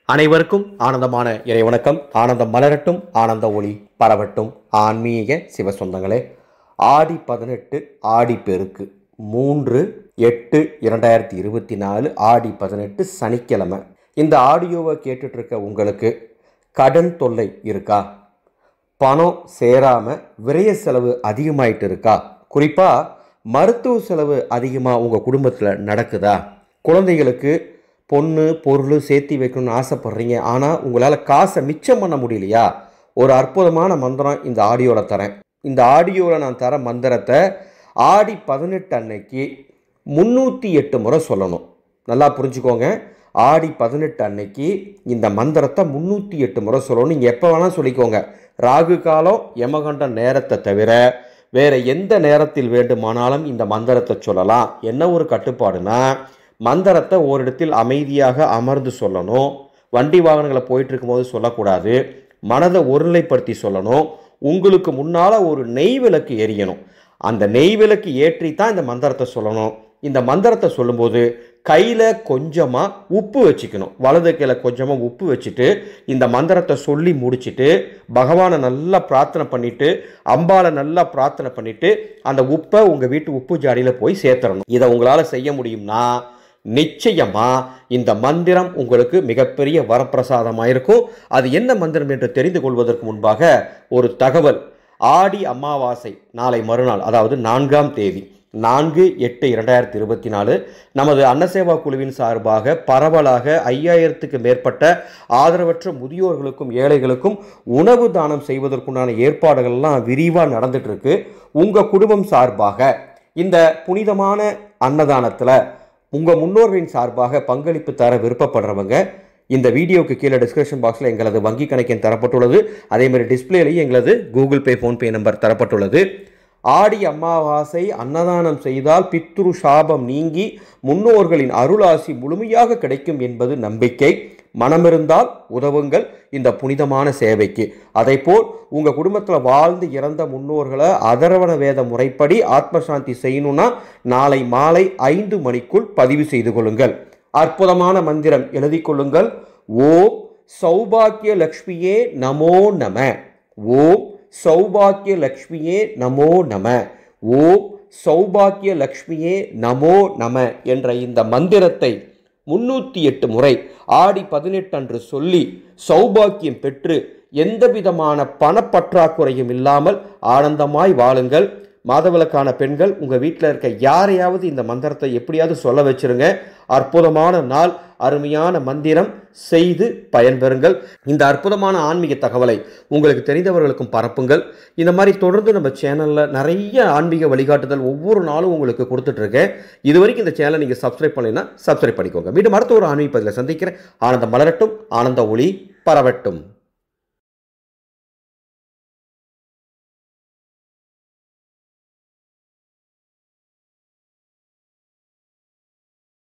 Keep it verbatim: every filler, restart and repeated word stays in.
அனைவருக்கும் ஆனந்தமான இறை வணக்கம். ஆனந்தம் மலரட்டும், ஆனந்த ஒளி பரவட்டும். ஆன்மீக சிவ சொந்தங்களே, ஆடி பதினெட்டு ஆடி பெருக்கு மூன்று எட்டு இரண்டாயிரத்தி இருபத்தி நாலு ஆடி பதினெட்டு சனிக்கிழமை. இந்த ஆடியோவை கேட்டுட்டு இருக்க உங்களுக்கு கடன் தொல்லை இருக்கா? பணம் சேராமல் விரய செலவு அதிகமாயிட்டு இருக்கா? குறிப்பாக மருத்துவ செலவு அதிகமாக உங்கள் குடும்பத்தில் நடக்குதா? குழந்தைகளுக்கு பொண்ணு பொருள் சேர்த்தி வைக்கணும்னு ஆசைப்பட்றீங்க, ஆனால் உங்களால் காசை மிச்சம் பண்ண முடியலையா? ஒரு அற்புதமான மந்திரம் இந்த ஆடியோவில் தரேன். இந்த ஆடியோவில் நான் தர மந்திரத்தை ஆடி பதினெட்டு அன்னைக்கு முந்நூற்றி எட்டு முறை சொல்லணும். நல்லா புரிஞ்சுக்கோங்க. ஆடி பதினெட்டு அன்னைக்கு இந்த மந்திரத்தை முந்நூற்றி எட்டு முறை சொல்லணும். நீங்கள் எப்போ வேணால் சொல்லிக்கோங்க. ராகு காலம் யமகண்ட நேரத்தை தவிர வேறு எந்த நேரத்தில் வேண்டுமானாலும் இந்த மந்திரத்தை சொல்லலாம். என்ன ஒரு கட்டுப்பாடுனா, மந்திரத்தை ஓரிடத்தில் அமைதியாக அமர்ந்து சொல்லணும். வண்டி வாகனங்களை போயிட்டு இருக்கும்போது சொல்லக்கூடாது. மனதை ஒருநிலைப்படுத்தி சொல்லணும். உங்களுக்கு முன்னால் ஒரு நெய் விளக்கு எரியணும். அந்த நெய் விளக்கு ஏற்றி தான் இந்த மந்திரத்தை சொல்லணும். இந்த மந்திரத்தை சொல்லும்போது கையில் கொஞ்சமாக உப்பு வச்சுக்கணும். வலது கையில் கொஞ்சமாக உப்பு வச்சுட்டு இந்த மந்திரத்தை சொல்லி முடிச்சுட்டு பகவானை நல்லா பிரார்த்தனை பண்ணிவிட்டு அம்பாவை நல்லா பிரார்த்தனை பண்ணிவிட்டு அந்த உப்பை உங்கள் வீட்டு உப்பு ஜாடியில் போய் சேர்த்துடணும். இதை உங்களால் செய்ய முடியும்னா நிச்சயமாக இந்த மந்திரம் உங்களுக்கு மிகப்பெரிய வரப்பிரசாதமாக இருக்கும். அது என்ன மந்திரம் என்று தெரிந்து கொள்வதற்கு முன்பாக ஒரு தகவல். ஆடி அமாவாசை நாளை மறுநாள், அதாவது நான்காம் தேதி நான்கு எட்டு இரண்டாயிரத்தி இருபத்தி நாலு நமது அன்னசேவா குழுவின் சார்பாக பரவலாக ஐயாயிரத்துக்கு மேற்பட்ட ஆதரவற்ற முதியோர்களுக்கும் ஏழைகளுக்கும் உணவு தானம் செய்வதற்குண்டான ஏற்பாடுகள்லாம் விரிவாக நடந்துட்டு இருக்கு. உங்கள் குடும்பம் சார்பாக இந்த புனிதமான அன்னதானத்தில் உங்கள் முன்னோர்களின் சார்பாக பங்களிப்பு தர விருப்பப்படுறவங்க இந்த வீடியோவுக்கு கீழே டிஸ்கிரிப்ஷன் பாக்ஸில் எங்களது வங்கி கணக்கின் தரப்பட்டுள்ளது. அதேமாதிரி டிஸ்பிளேலையும் எங்களது கூகுள் பே ஃபோன்பே நம்பர் தரப்பட்டுள்ளது. ஆடி அமாவாசை அன்னதானம் செய்தால் பித்ரு சாபம் நீங்கி முன்னோர்களின் அருளாசி முழுமையாக கிடைக்கும் என்பது நம்பிக்கை. மனமிருந்தால் உதவுங்கள் இந்த புனிதமான சேவைக்கு. அதேபோல் உங்கள் குடும்பத்தில் வாழ்ந்து இறந்த முன்னோர்களை அதர்வண வேத முறைப்படி ஆத்மசாந்தி செய்யணும்னா நாளை மாலை ஐந்து மணிக்குள் பதிவு செய்து கொள்ளுங்கள். அற்புதமான மந்திரம் எழுதி கொள்ளுங்கள். ஓம் சௌபாக்கிய லக்ஷ்மியே நமோ நம. ஓம் சௌபாக்கிய லக்ஷ்மியே நமோ நம. ஓம் சௌபாக்கிய லக்ஷ்மியே நமோ நம என்ற இந்த மந்திரத்தை முன்னூற்றி எட்டு முறை ஆடி பதினெட்டு அன்று சொல்லி சௌபாக்கியம் பெற்று எந்த விதமான பணப்பற்றாக்குறையும் இல்லாமல் ஆனந்தமாய் வாழுங்கள். மாதவிலக்கான பெண்கள் உங்கள் வீட்டில் இருக்க யாரையாவது இந்த மந்திரத்தை எப்படியாவது சொல்ல வச்சிருங்க. அற்புதமான நாள், அருமையான மந்திரம், செய்து பயன்பெறுங்கள். இந்த அற்புதமான ஆன்மீக தகவலை உங்களுக்கு தெரிந்தவர்களுக்கும் பரப்புங்கள். இந்த மாதிரி தொடர்ந்து நம்ம சேனலில் நிறைய ஆன்மீக வழிகாட்டுதல் ஒவ்வொரு நாளும் உங்களுக்கு கொடுத்துட்ருக்கேன். இது வரைக்கும் இந்த சேனலை நீங்கள் சப்ஸ்கிரைப் பண்ணலைன்னா சப்ஸ்கிரைப் பண்ணிக்கோங்க. மீண்டும் அடுத்த ஒரு ஆன்மீக பதிவில் சந்திக்கிறேன். ஆனந்தம் மலரட்டும், ஆனந்த ஒளி பரவட்டும்.